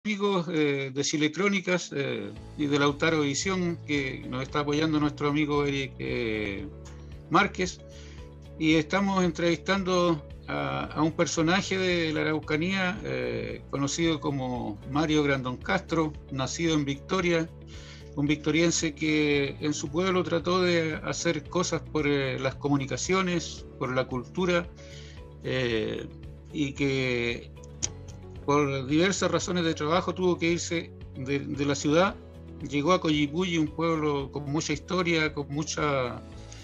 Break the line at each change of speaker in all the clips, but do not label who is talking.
amigos de Chile Crónicas y de Lautaro Visión, que nos está apoyando nuestro amigo Eric Márquez, y estamos entrevistando a un personaje de la Araucanía conocido como Mario Grandón Castro, nacido en Victoria, un victoriense que en su pueblo trató de hacer cosas por las comunicaciones, por la cultura, y que por diversas razones de trabajo tuvo que irse de la ciudad. Llegó a Coyipulli, un pueblo con mucha historia, con muchas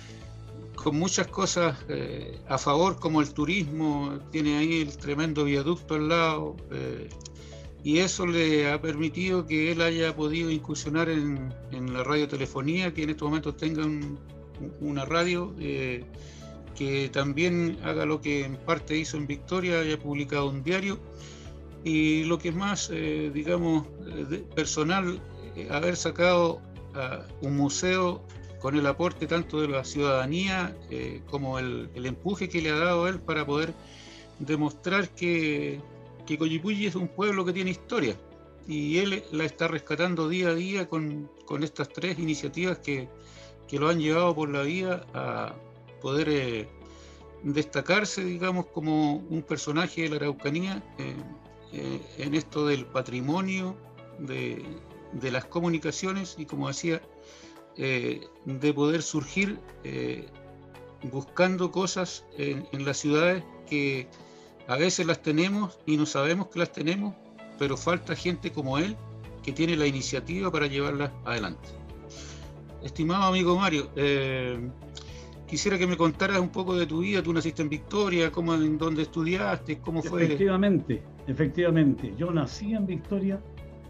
cosas a favor, como el turismo. Tiene ahí el tremendo viaducto al lado, y eso le ha permitido que él haya podido incursionar en la radiotelefonía, que en estos momentos tenga una radio que también haga lo que en parte hizo en Victoria, haya publicado un diario. Y lo que es más, personal, haber sacado un museo con el aporte tanto de la ciudadanía como el empuje que le ha dado a él para poder demostrar que Coyipulli es un pueblo que tiene historia, y él la está rescatando día a día con estas tres iniciativas que lo han llevado por la vida a poder destacarse, digamos, como un personaje de la Araucanía en esto del patrimonio, de las comunicaciones, y como decía, de poder surgir buscando cosas en las ciudades que a veces las tenemos y no sabemos que las tenemos, pero falta gente como él que tiene la iniciativa para llevarlas adelante. Estimado amigo Mario, quisiera que me contaras un poco de tu vida. Tú naciste en Victoria, en dónde estudiaste, cómo fue.
Efectivamente. Yo nací en Victoria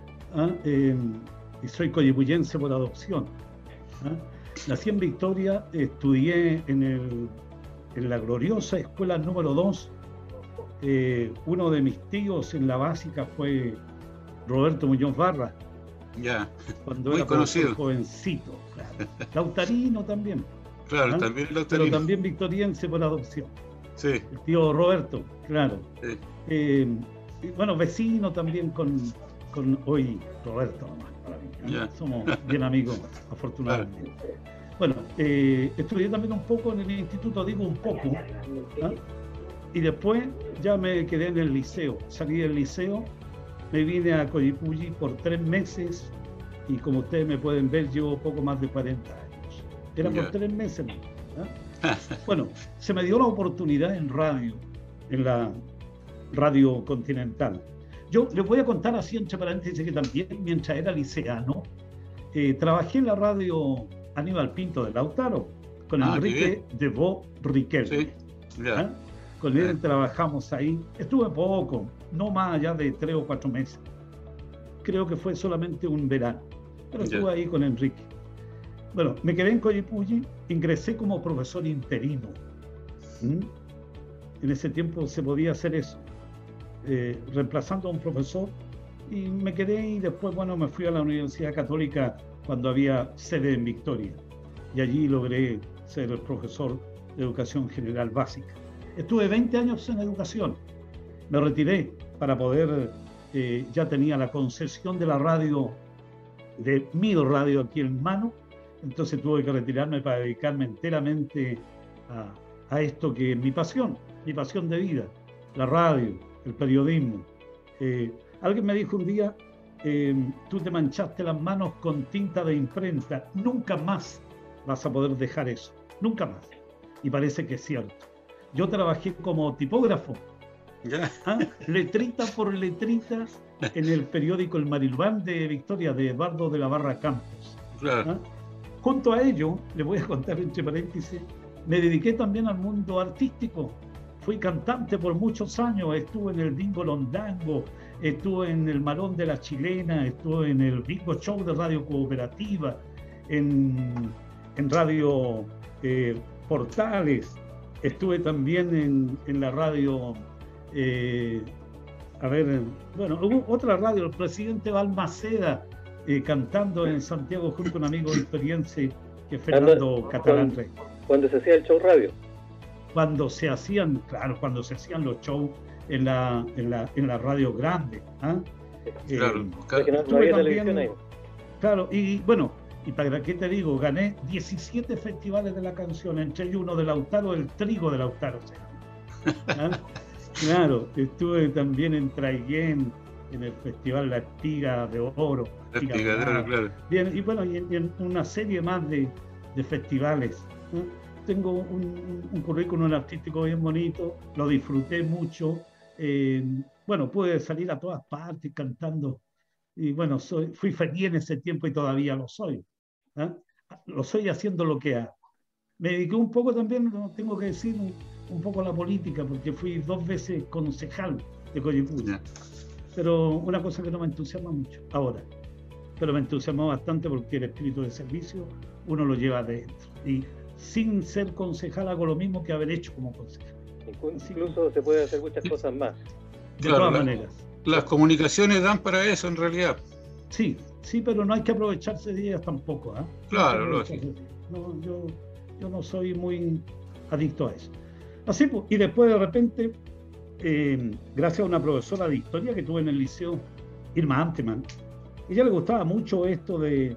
y soy coyipullense por adopción. Nací en Victoria, estudié en la gloriosa escuela número 2. Uno de mis tíos en la básica fue Roberto Muñoz Barra.
Ya,
cuando
muy
era
conocido.
Jovencito, claro. Lautarino también.
Claro, también Lautarino.
Pero también victoriense por adopción.
Sí.
El tío Roberto, claro.
Sí.
Bueno, vecino también con hoy Roberto nomás, para mí.
Yeah.
Somos bien amigos, afortunadamente. Bueno, estudié también un poco en el instituto, digo un poco, y después ya me quedé en el liceo. Salí del liceo, me vine a Coyipulli por 3 meses, y como ustedes me pueden ver, llevo poco más de 40 años. Era por 3 meses. Bueno, se me dio la oportunidad en radio, en la Radio Continental. Yo les voy a contar así entre paréntesis que también, mientras era liceano, trabajé en la radio Aníbal Pinto de Lautaro, con Enrique de Bo Riquelme.
Sí. Yeah.
Con él trabajamos ahí. Estuve poco, no más allá de 3 o 4 meses. Creo que fue solamente un verano, pero estuve ahí con Enrique. Bueno, me quedé en Coyipulli, ingresé como profesor interino. En ese tiempo se podía hacer eso, reemplazando a un profesor, y me quedé, y después, bueno, me fui a la Universidad Católica cuando había sede en Victoria, y allí logré ser el profesor de Educación General Básica. Estuve 20 años en educación, me retiré para poder, ya tenía la concesión de la radio, de mi radio aquí en mano. Entonces tuve que retirarme para dedicarme enteramente a esto que es mi pasión de vida, la radio, el periodismo. Alguien me dijo un día, tú te manchaste las manos con tinta de imprenta, nunca más vas a poder dejar eso, nunca más. Y parece que es cierto. Yo trabajé como tipógrafo, letrita por letrita, en el periódico El Marilbán de Victoria, de Eduardo de la Barra Campos.
Claro.
Junto a ello, les voy a contar entre paréntesis, me dediqué también al mundo artístico. Fui cantante por muchos años, estuve en el Bingo Londango, estuve en el Malón de la Chilena, estuve en el Bingo Show de Radio Cooperativa, en Radio Portales, estuve también en la radio, hubo otra radio, el presidente Balmaceda, cantando en Santiago junto a un amigo victoriense que es Fernando Catalán Rey.
Cuando se hacía el show radio.
Cuando se hacían los shows en la radio grande.
Claro,
que no había televisión ahí.
Claro, y bueno, y para qué te digo, gané 17 festivales de la canción, entre ellos uno de Lautaro, el Trigo de Lautaro se llama. ¿Ah? Claro, estuve también en Traiguén, en el festival La Espiga de Oro.
Espiga de Oro, claro.
Bien, y bueno, y en una serie más de festivales. ¿No? Tengo un currículum artístico bien bonito, lo disfruté mucho. Bueno, pude salir a todas partes cantando. Y bueno, fui feliz en ese tiempo y todavía lo soy. ¿Eh? Lo soy haciendo lo que hago. Me dediqué un poco también, tengo que decir, un poco a la política, porque fui 2 veces concejal de Coyipulli. Pero una cosa que no me entusiasma mucho ahora, pero me entusiasmó bastante porque el espíritu de servicio uno lo lleva adentro. Y sin ser concejal hago lo mismo que haber hecho como concejal.
Incluso se puede hacer muchas cosas más.
De todas maneras.
Las comunicaciones dan para eso en realidad.
Sí, pero no hay que aprovecharse de ellas tampoco. ¿Eh?
Claro, lógico.
No, yo no soy muy adicto a eso. Así pues, y después de repente, gracias a una profesora de historia que tuve en el liceo, Irma Anteman, ella le gustaba mucho esto de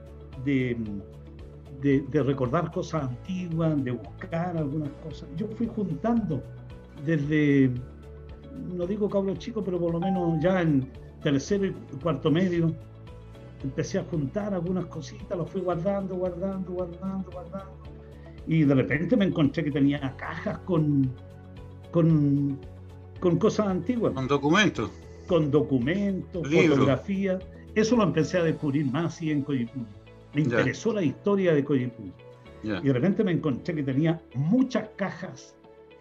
recordar cosas antiguas, de buscar algunas cosas. Yo fui juntando desde, no digo cabro chico, pero por lo menos ya en tercero y cuarto medio, empecé a juntar algunas cositas, las fui guardando. Y de repente me encontré que tenía cajas con cosas antiguas.
Con documentos.
Con documentos, fotografías. Eso lo empecé a descubrir más así en Coyipulli. Me interesó la historia de Coyipulli. Y de repente me encontré que tenía muchas cajas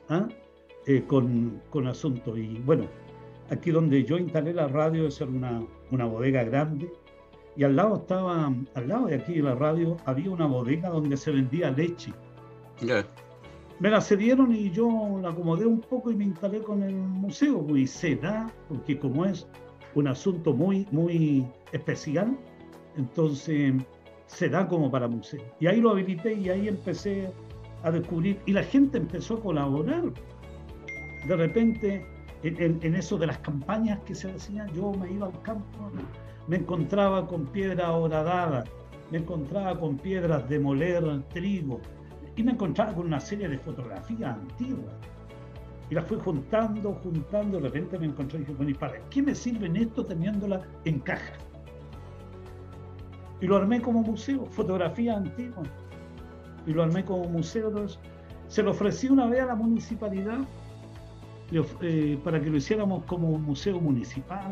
con asuntos. Y bueno, aquí donde yo instalé la radio, esa era una bodega grande. Y al lado de aquí de la radio, había una bodega donde se vendía leche. Me la cedieron y yo la acomodé un poco y me instalé con el museo. Y se da, porque como es un asunto muy, muy especial, entonces se da como para museo. Y ahí lo habilité y ahí empecé a descubrir. Y la gente empezó a colaborar. De repente, en eso de las campañas que se hacían, yo me iba al campo, me encontraba con piedra horadada, me encontraba con piedras de moler trigo, y me encontraba con una serie de fotografías antiguas. Y las fui juntando, de repente me encontré y dije, bueno, ¿y para qué me sirven esto teniéndolas en caja? Y lo armé como museo, fotografías antiguas. Y lo armé como museo. Se lo ofrecí una vez a la municipalidad para que lo hiciéramos como un museo municipal.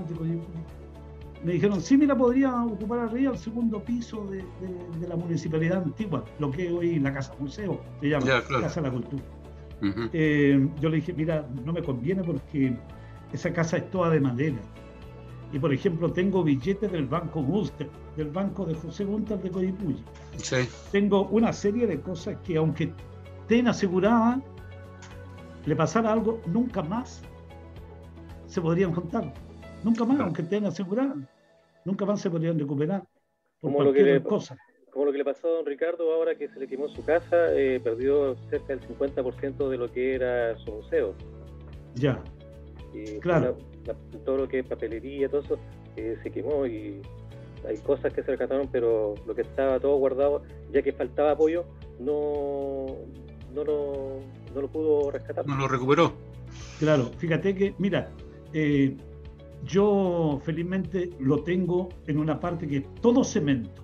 Me dijeron, sí, mira, podría ocupar arriba el segundo piso de la municipalidad antigua, lo que es hoy la Casa Museo, se llama, claro. Casa de la Cultura. Yo le dije, mira, no me conviene porque esa casa es toda de madera. Y, por ejemplo, tengo billetes del Banco Munster, del Banco de José Gunter de Coyipulli.
Sí.
Tengo una serie de cosas que, aunque estén aseguradas, le pasara algo, nunca más se podrían contar. Nunca más, aunque estén aseguradas, nunca más se podrían recuperar por cualquier cosa.
Como lo que le pasó a don Ricardo ahora que se le quemó su casa, perdió cerca del 50% de lo que era su museo.
Ya,
y
claro.
Todo lo que es papelería, todo eso, se quemó y hay cosas que se rescataron, pero lo que estaba todo guardado, ya que faltaba apoyo, no lo pudo rescatar.
No lo recuperó.
Claro, fíjate que, mira, yo felizmente lo tengo en una parte que es todo cemento,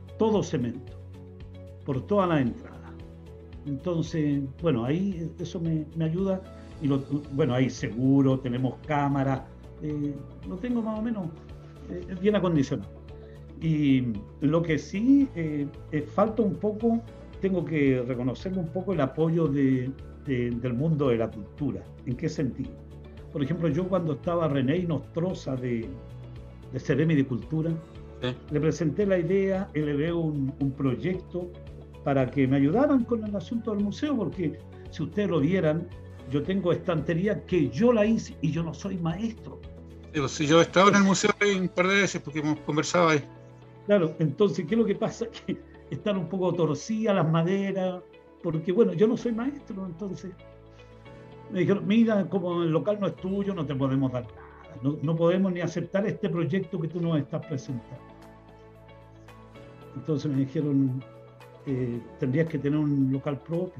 por toda la entrada. Entonces, bueno, ahí eso me ayuda. Y bueno, hay seguro, tenemos cámaras, lo tengo más o menos bien acondicionado. Y lo que sí falta un poco, tengo que reconocerle un poco el apoyo del mundo de la cultura. ¿En qué sentido? Por ejemplo, yo cuando estaba René Nostroza de Ceremi de Cultura, le presenté la idea, le veo un proyecto para que me ayudaran con el asunto del museo, porque si ustedes lo vieran, yo tengo estantería que yo la hice y yo no soy maestro.
Sí, pues, yo he estado en el museo un par de veces porque hemos conversado ahí.
Claro, entonces, ¿qué es lo que pasa? Que están un poco torcidas las maderas, porque bueno, yo no soy maestro, entonces me dijeron, mira, como el local no es tuyo, no te podemos dar nada. no podemos ni aceptar este proyecto que tú nos estás presentando. Entonces me dijeron, tendrías que tener un local propio.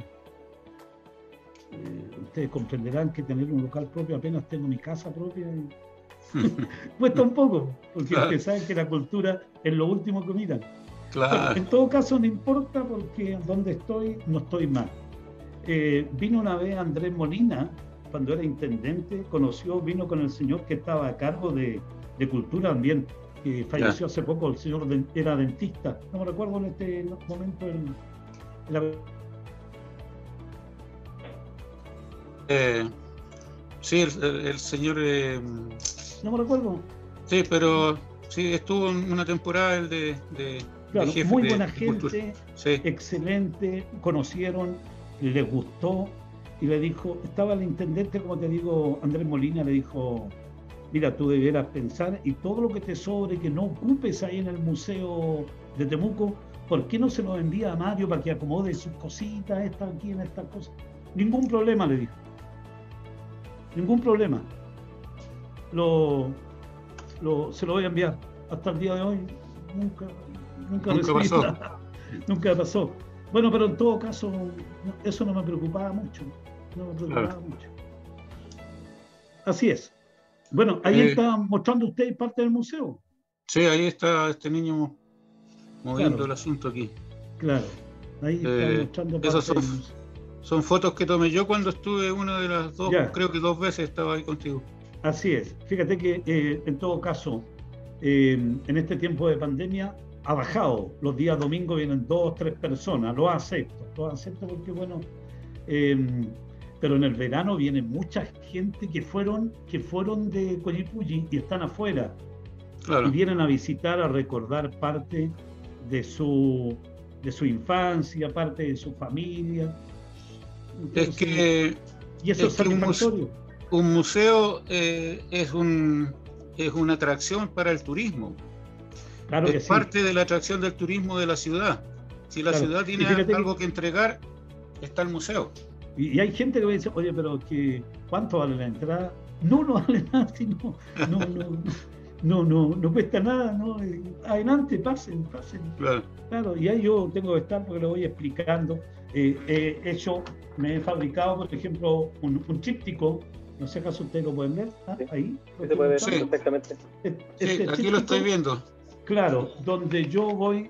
Ustedes comprenderán que tener un local propio, apenas tengo mi casa propia, cuesta un poco, porque
claro.
ustedes saben que la cultura es lo último que miran.
Claro.
Bueno, en todo caso no importa, porque donde estoy no estoy mal. Vino una vez Andrés Molina, cuando era intendente, vino con el señor que estaba a cargo de cultura también, que falleció hace poco, el señor era dentista, no me recuerdo en este momento
sí, el señor...
no me recuerdo.
Sí, pero sí, estuvo en una temporada el de
claro,
jefe
muy buena gente,
sí.
Excelente, conocieron, les gustó, y le dijo, estaba el intendente, como te digo, Andrés Molina, le dijo, mira, tú deberás pensar, y todo lo que te sobre, que no ocupes ahí en el museo de Temuco, ¿por qué no se lo envía a Mario para que acomode sus cositas, estas aquí, en estas cosas? Ningún problema, le dijo. Ningún problema. Se lo voy a enviar. Hasta el día de hoy nunca
pasó.
Nada. Nunca pasó. Bueno, pero en todo caso, eso no me preocupaba mucho. Mucho. Así es. Bueno, ahí está mostrando usted parte del museo.
Sí, ahí está este niño moviendo el asunto aquí.
Claro. Ahí está mostrando parte
del museo. Son fotos que tomé yo cuando estuve una de las dos, creo que 2 veces estaba ahí contigo.
Así es. Fíjate que en todo caso, en este tiempo de pandemia ha bajado. Los días domingos vienen 2 o 3 personas. Lo acepto porque bueno, pero en el verano viene mucha gente que fueron de Collipulli y están afuera. Claro. Y vienen a visitar, a recordar parte de su infancia, parte de su familia. Entonces,
es que
y eso es satisfactorio.
Un museo es una atracción para el turismo.
Claro que
es parte de la atracción del turismo de la ciudad. Si la ciudad tiene algo que entregar, está el museo.
Y hay gente que me dice, oye, pero ¿cuánto vale la entrada? No vale nada, no cuesta nada, ¿no? Adelante, pasen. Claro, y ahí yo tengo que estar porque lo voy explicando. Me he fabricado, por ejemplo, un tríptico, no sé acaso ustedes lo pueden ver, ahí.
Se puede ver perfectamente.
Sí, aquí lo estoy viendo.
Claro, donde yo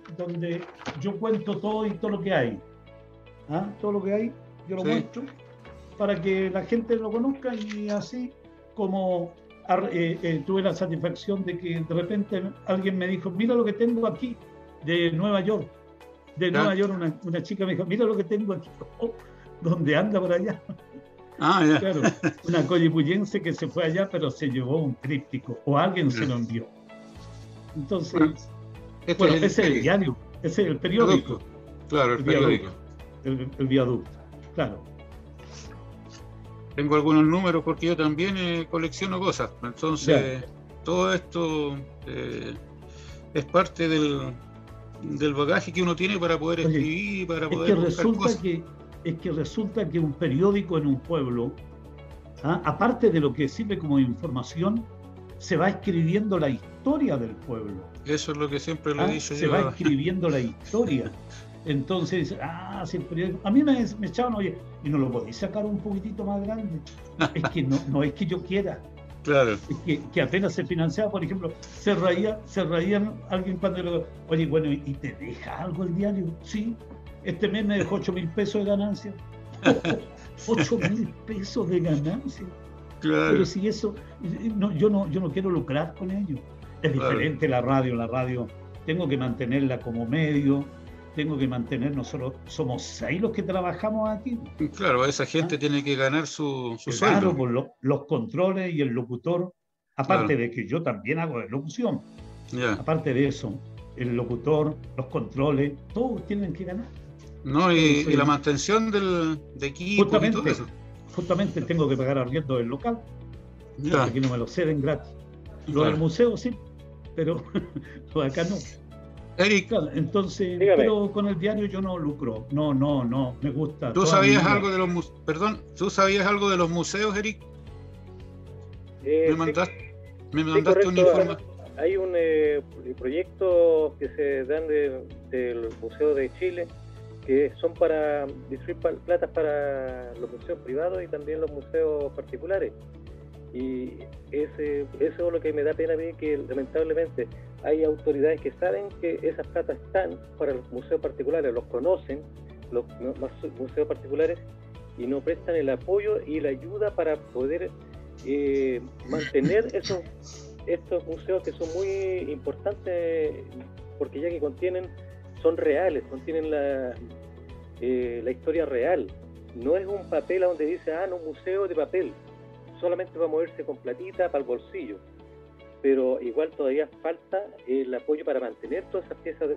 cuento todo lo que hay. Todo lo que hay, yo lo muestro para que la gente lo conozca, y así como tuve la satisfacción de que de repente alguien me dijo, mira lo que tengo aquí de Nueva York. Nueva York, una chica me dijo, mira lo que tengo aquí. ¿Dónde anda por allá?
Ya.
Claro, una collipullense que se fue allá, pero se llevó un tríptico, o alguien se lo envió. Entonces, ese es el diario, ese es el periódico.
Claro, el periódico.
El viaducto, claro.
Tengo algunos números porque yo también colecciono cosas. Entonces, todo esto es parte del bagaje que uno tiene para poder escribir, para poder buscar cosas.
Es que resulta que un periódico en un pueblo, aparte de lo que sirve como información, se va escribiendo la historia del pueblo.
Eso es lo que siempre lo he dicho yo.
Se va escribiendo la historia. Entonces, si el periódico... A mí me echaban, oye, ¿y no lo podéis sacar un poquitito más grande? Es que no es que yo quiera.
Claro.
Es que apenas se financiaba, por ejemplo, se reían alguien cuando oye, bueno, ¿y te deja algo el diario? Sí, este mes me dejó 8.000 pesos de ganancia. 8.000 pesos de ganancia.
Claro.
Pero si eso, yo no quiero lucrar con ello. Es diferente la radio, tengo que mantenerla como medio, tengo que mantener, nosotros somos 6 los que trabajamos aquí.
Claro, esa gente tiene que ganar su sueldo.
Claro, por los controles y el locutor, aparte de que yo también hago de locución. Aparte de eso, el locutor, los controles, todos tienen que ganar.
No, y la mantención de equipo y todo eso.
Justamente tengo que pagar arriendo del local, porque aquí no me lo ceden gratis. Lo del museo sí, pero lo de acá no.
Eric,
entonces, pero con el diario yo no lucro, no, me gusta.
¿Tú sabías algo de ¿tú sabías algo de los museos, Eric?
¿Me
Me mandaste un informe.
Hay un proyecto que se dan del Museo de Chile, que son para distribuir platas para los museos privados y también los museos particulares. Y eso es lo que me da pena a mí, que lamentablemente hay autoridades que saben que esas platas están para los museos particulares, los conocen, los museos particulares, y no prestan el apoyo y la ayuda para poder mantener estos museos que son muy importantes, porque ya que son reales, contienen la historia real. No es un papel a donde dice, no, un museo de papel, solamente va a moverse con platita para el bolsillo, pero igual todavía falta el apoyo para mantener todas esas piezas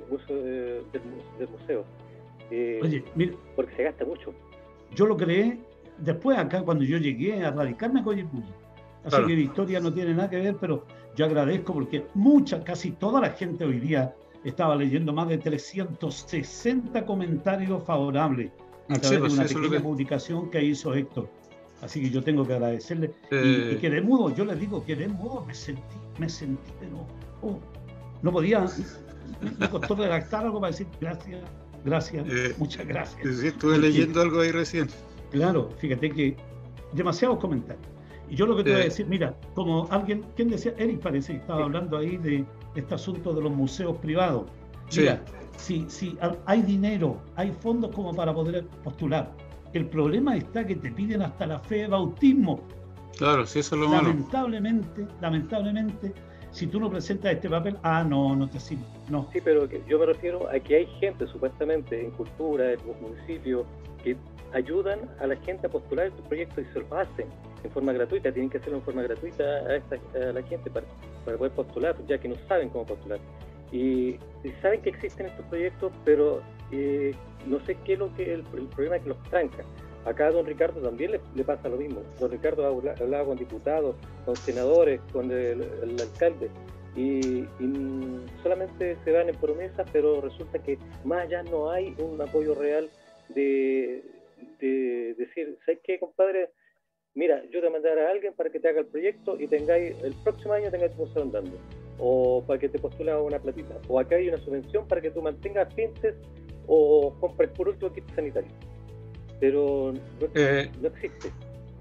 del museo.
Oye, mira,
porque se gasta mucho.
Yo lo creé después acá, cuando yo llegué a radicarme a Coyhaique. Así claro. Que Victoria no tiene nada que ver, pero yo agradezco porque casi toda la gente hoy día estaba leyendo más de 360 comentarios favorables a través de una pequeña publicación que hizo Héctor. Así que yo tengo que agradecerle. Y quedé mudo, yo les digo, quedé mudo, me sentí, pero no podía, me costó redactar algo para decir gracias, muchas gracias.
Sí, estuve leyendo algo ahí recién.
Claro, fíjate que demasiados comentarios. Y yo lo que te voy a decir, mira, como ¿quién decía? Eric parece que estaba hablando ahí de este asunto de los museos privados. Mira, si hay dinero, hay fondos como para poder postular. El problema está que te piden hasta la fe de bautismo.
Claro, sí, eso es lo malo.
Lamentablemente, si tú no presentas este papel, no te sirve. No.
Sí, pero yo me refiero a que hay gente, supuestamente, en cultura, en los municipios, que ayudan a la gente a postular estos proyectos y se los hacen en forma gratuita. Tienen que hacerlo en forma gratuita a la gente para poder postular, ya que no saben cómo postular. Y saben que existen estos proyectos, pero no sé qué es el problema es que los tranca. Acá a don Ricardo también le pasa lo mismo. Don Ricardo hablaba con diputados, con senadores, con el alcalde, y solamente se van en promesas, pero resulta que más allá no hay un apoyo real de decir, ¿sabes qué, compadre? Mira, yo te voy a mandar a alguien para que te haga el proyecto y el próximo año tengáis tu museo andando, o para que te postules a una platita, o acá hay una subvención para que tú mantengas pintes o compres por último kit sanitario, pero no existe.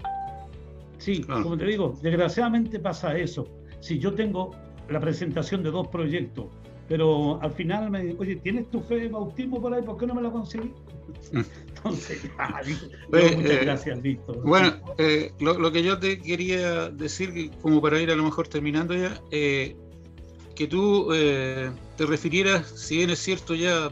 Sí, como te digo, desgraciadamente pasa eso. Si yo tengo la presentación de 2 proyectos, pero al final me digo, oye, ¿tienes tu fe de bautismo por ahí? ¿Por qué no me la conseguí? Entonces, muchas gracias, Víctor.
Bueno, lo que yo te quería decir, como para ir a lo mejor terminando ya, que tú te refirieras, si bien es cierto ya,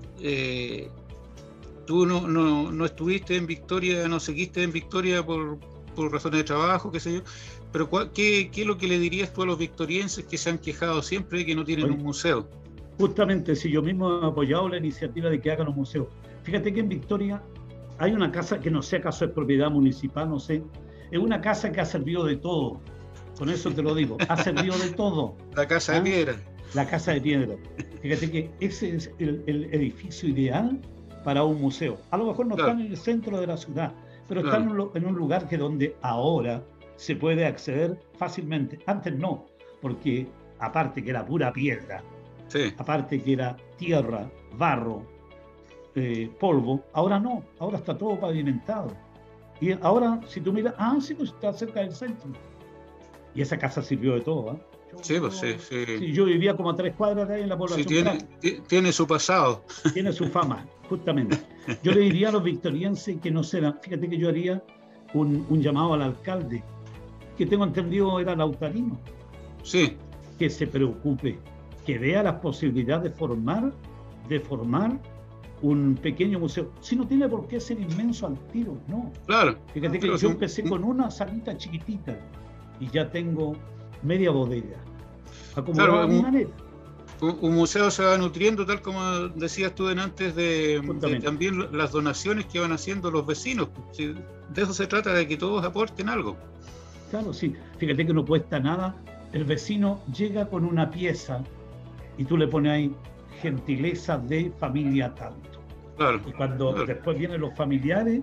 tú no estuviste en Victoria, no seguiste en Victoria por razones de trabajo, qué sé yo, pero ¿qué es lo que le dirías tú a los victorienses que se han quejado siempre de que no tienen un museo?
Justamente, si yo mismo he apoyado la iniciativa de que hagan un museo. Fíjate que en Victoria hay una casa que no sé acaso es propiedad municipal, no sé, es una casa que ha servido de todo, con eso te lo digo, ha servido de todo.
La casa de piedra.
La casa de piedra. Fíjate que ese es el edificio ideal para un museo. A lo mejor no está en el centro de la ciudad, pero está en un lugar que donde ahora se puede acceder fácilmente. Antes no, porque aparte que era pura piedra, aparte que era tierra, barro, polvo, ahora no, ahora está todo pavimentado. Y ahora, si tú miras, sí, pues está cerca del centro. Y esa casa sirvió de todo, ¿eh? Sí, yo vivía como a 3 cuadras de ahí en la población.
Sí, tiene su pasado.
Tiene su fama, justamente. Yo le diría a los victorienses que no será. Fíjate que yo haría un llamado al alcalde, que tengo entendido era lautarino.
Sí.
Que se preocupe, que vea las posibilidades de formar un pequeño museo. Si no tiene por qué ser inmenso al tiro, no.
Claro.
Fíjate que yo empecé con una salita chiquitita y ya tengo media bodega. Acomodada de manera.
Un museo se va nutriendo, tal como decías tú antes, de también las donaciones que van haciendo los vecinos. De eso se trata, de que todos aporten algo.
Claro, sí. Fíjate que no cuesta nada. El vecino llega con una pieza y tú le pones ahí gentileza de familia tanto.
Claro.
Y cuando después vienen los familiares,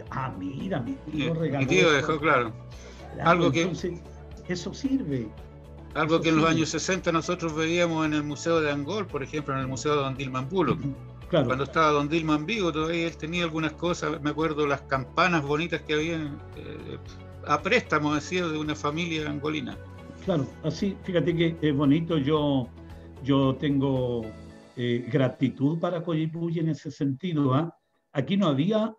mira, mi tío regaló.
Mi tío dejó claro. Algo
entonces, eso sirve.
Algo que en los años 60 nosotros veíamos en el Museo de Angol, por ejemplo, en el Museo de Don Dilman Bullock.
Claro.
Cuando estaba Don Dilman vivo, todavía él tenía algunas cosas, me acuerdo las campanas bonitas que había a préstamo, decía, de una familia angolina.
Claro, así, fíjate que es bonito, yo tengo gratitud para Coyipulli en ese sentido, ¿ah? Aquí no había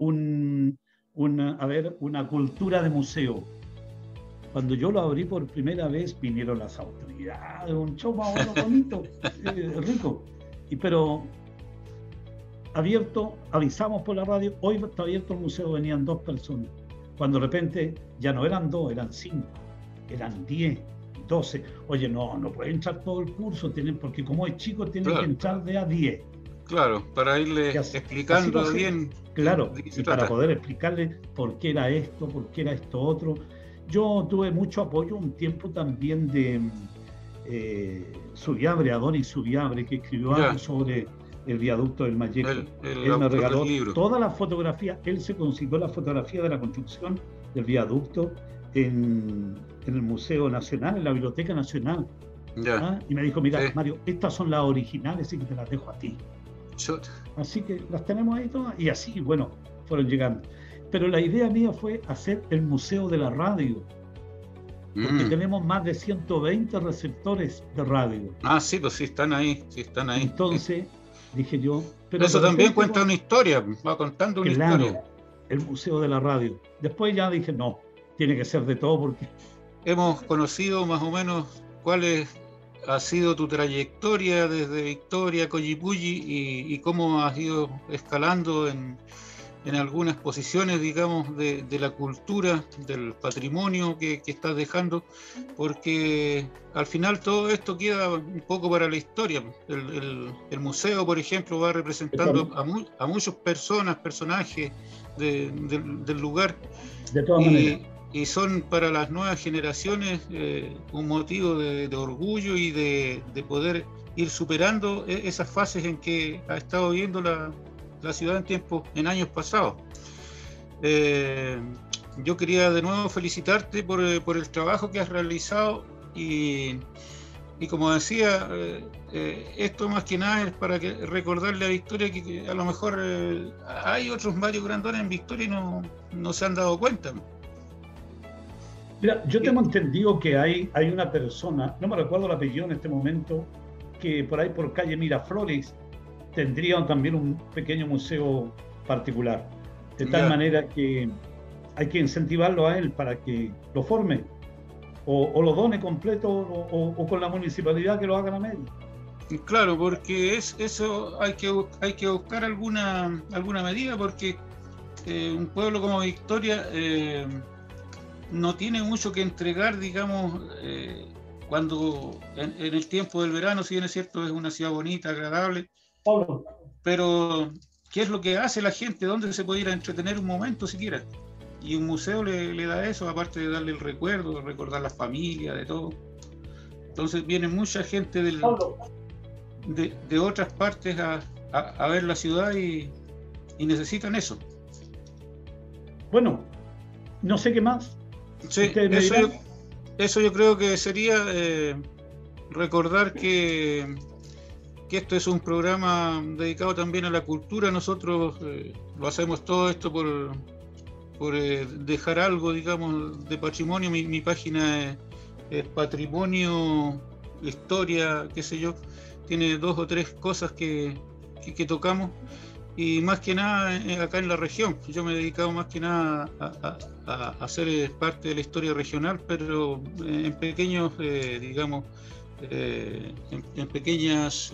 una cultura de museo. Cuando yo lo abrí por primera vez, vinieron las autoridades, un show más o menos bonito, rico. Pero abierto, avisamos por la radio, hoy está abierto el museo, venían 2 personas. Cuando de repente ya no eran 2, eran 5, eran 10, 12. Oye, no puede entrar todo el curso, porque como es chico, tienen que entrar de a 10.
Claro, para irle explicando bien.
Claro, y para poder explicarle por qué era esto, por qué era esto otro. Yo tuve mucho apoyo un tiempo también de Subiabre, Adonis Subiabre, que escribió algo sobre el viaducto del Mayeco. Él me regaló todas las fotografías, él se consiguió la fotografía de la construcción del viaducto en el Museo Nacional, en la Biblioteca Nacional. Y me dijo, mira, Mario, estas son las originales y que te las dejo a ti. Así que las tenemos ahí todas, y así, bueno, fueron llegando. Pero la idea mía fue hacer el Museo de la Radio, porque tenemos más de 120 receptores de radio.
Sí, pues sí están ahí.
Entonces, dije yo... Pero
eso también cuenta una historia, va contando una historia.
Claro, el Museo de la Radio. Después ya dije, no, tiene que ser de todo porque...
Hemos conocido más o menos cuál ha sido tu trayectoria desde Victoria a Coyipulli y cómo has ido escalando en algunas posiciones, digamos, de la cultura, del patrimonio que estás dejando, porque al final todo esto queda un poco para la historia. El museo, por ejemplo, va representando a muchas personajes del lugar.
De todas maneras.
Y son para las nuevas generaciones un motivo de orgullo y de poder ir superando esas fases en que ha estado viviendo la ciudad en años pasados. Yo quería de nuevo felicitarte por el trabajo que has realizado y como decía, esto más que nada es para recordarle a Victoria que a lo mejor hay otros Mario Grandona en Victoria y no se han dado cuenta.
Mira, yo tengo entendido que hay una persona, no me recuerdo el apellido en este momento, que por ahí por calle Miraflores tendría también un pequeño museo particular, de tal manera que hay que incentivarlo a él para que lo forme, o lo done completo, o con la municipalidad que lo haga a medio.
Claro, porque eso hay que buscar alguna medida, porque un pueblo como Victoria no tiene mucho que entregar, digamos, cuando en el tiempo del verano, si bien es cierto, es una ciudad bonita, agradable, pero ¿qué es lo que hace la gente? ¿Dónde se puede ir a entretener un momento siquiera? Y un museo le da eso, aparte de darle el recuerdo, recordar las familias, de todo. Entonces viene mucha gente de otras partes a ver la ciudad y necesitan eso.
Bueno, no sé qué más.
Sí, eso yo creo que sería recordar que esto es un programa dedicado también a la cultura. Nosotros lo hacemos todo esto por dejar algo, digamos, de patrimonio. Mi página es patrimonio, historia, qué sé yo. Tiene 2 o 3 cosas que tocamos. Y más que nada acá en la región. Yo me he dedicado más que nada a ser parte de la historia regional, pero en pequeños, digamos, en pequeñas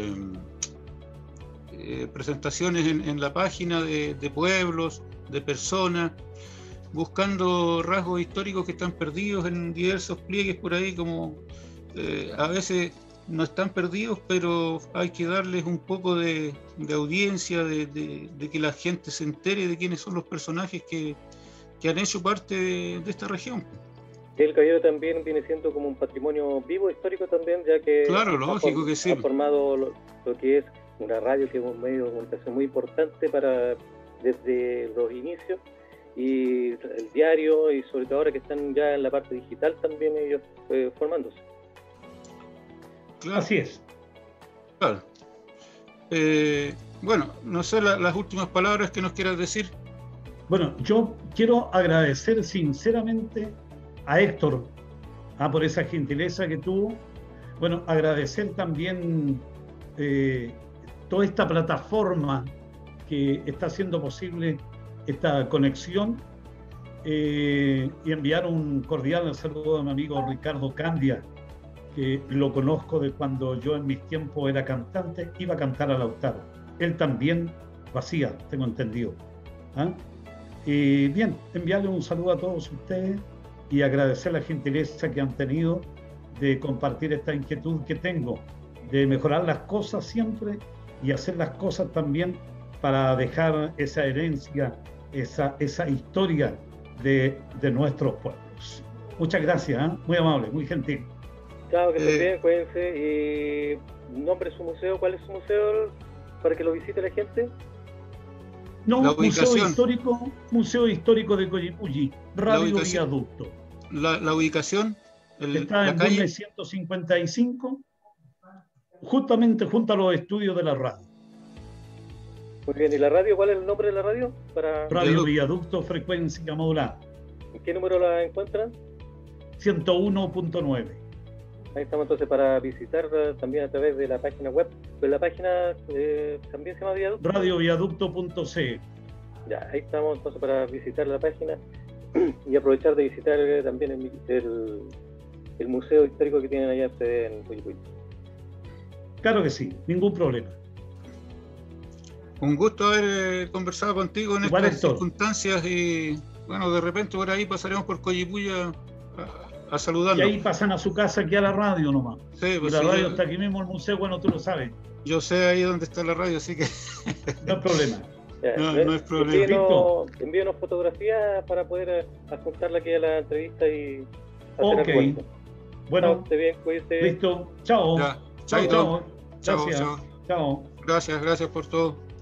presentaciones en la página de pueblos, de personas, buscando rasgos históricos que están perdidos en diversos pliegues por ahí, como a veces no están perdidos, pero hay que darles un poco de audiencia, de que la gente se entere de quiénes son los personajes que han hecho parte de esta región.
El Caballero también viene siendo como un patrimonio vivo, histórico también, ya que
claro, lógico que sí.
Ha formado lo que es una radio, que es un medio de comunicación muy importante desde los inicios, y el diario, y sobre todo ahora que están ya en la parte digital también ellos formándose.
Claro,
Así es.
claro. Bueno, no sé las últimas palabras que nos quieras decir.
Bueno, yo quiero agradecer sinceramente a Héctor por esa gentileza que tuvo. Bueno, agradecer también toda esta plataforma que está haciendo posible esta conexión y enviar un cordial saludo a mi amigo Ricardo Candia, que lo conozco de cuando yo en mis tiempos era cantante, iba a cantar a Lautaro. Él también lo hacía, tengo entendido. Y bien, enviarle un saludo a todos ustedes y agradecer la gentileza que han tenido de compartir esta inquietud que tengo, de mejorar las cosas siempre y hacer las cosas también para dejar esa herencia, esa historia de nuestros pueblos. Muchas gracias, muy amable, muy gentil.
Chao, que estén bien, cuídense. ¿Nombre de su museo? ¿Cuál es su museo para que lo visite la gente?
No, Museo Histórico de Coyipulli, Radio Viaducto.
La ubicación,
está en Bulnes 155, justamente junto a los estudios de la radio.
Muy bien, ¿y la radio? ¿Cuál es el nombre de la radio?
Radio Viaducto, frecuencia modulada.
¿En qué número la encuentran?
101.9.
Ahí estamos entonces para visitar también a través de la página web. Pues la página también se llama Viaducto.
Radioviaducto.cl.
Ya, ahí estamos entonces para visitar la página y aprovechar de visitar también el museo histórico que tienen allá en Coyipulli.
Claro que sí, ningún problema.
Un gusto haber conversado contigo en estas circunstancias y bueno, de repente por ahí pasaremos por Coyipulli a saludarnos.
Y ahí pasan a su casa aquí a la radio nomás.
Sí, pues
y la radio está aquí mismo, el museo, bueno, tú lo sabes.
Yo sé ahí donde está la radio, así que
no hay problema.
No es problema.
Envíenos fotografías para poder adjuntarla aquí a la entrevista y hacer
el cuento. Bueno,
esté bien, cuídese.
Listo, chao.
Ya,
chao.
Chao.
Gracias por todo.